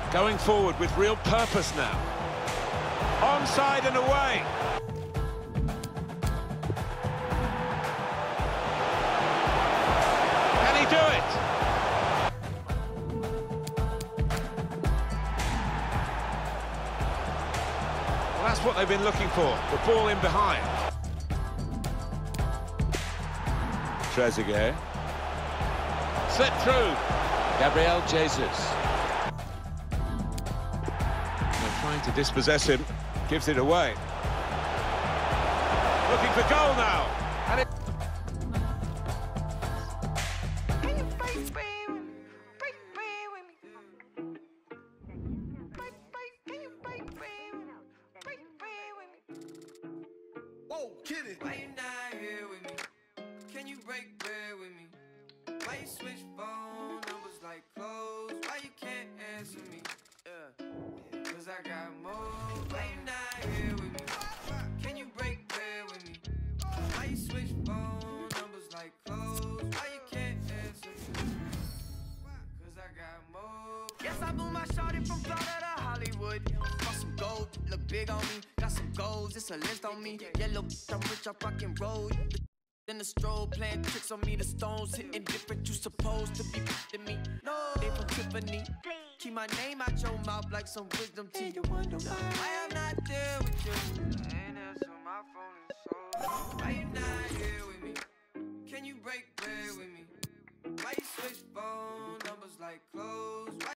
Going forward with real purpose now. Onside and away. Can he do it? Well, that's what they've been looking for. The ball in behind. Trezeguet. Slip through. Gabriel Jesus. They're trying to dispossess him. Gives it away. Looking for goal now. And it... Whoa, kid it. Why you not here with me? Can you break bread with me? Why you switch phone numbers like clothes? Why you can't answer me? Cause I got more. Why you not here with me? Can you break bread with me? Why you switch phone numbers like clothes? Why you can't answer me? Cause I got more. Yes, I blew my shorty from Florida to Hollywood. Got some gold, look big on me. Got some goals, it's a list on me. Yellow, I'm rich, I rock and roll. Then the strobe playing tricks on me. The stones hitting different, you supposed to be to me. No, they from Tiffany. Keep my name out your mouth like some wisdom teeth. You wonder why I'm not there with you. Ain't answer my phone is so. Why you not here with me? Can you break bread with me? Why you switch phone numbers like clothes?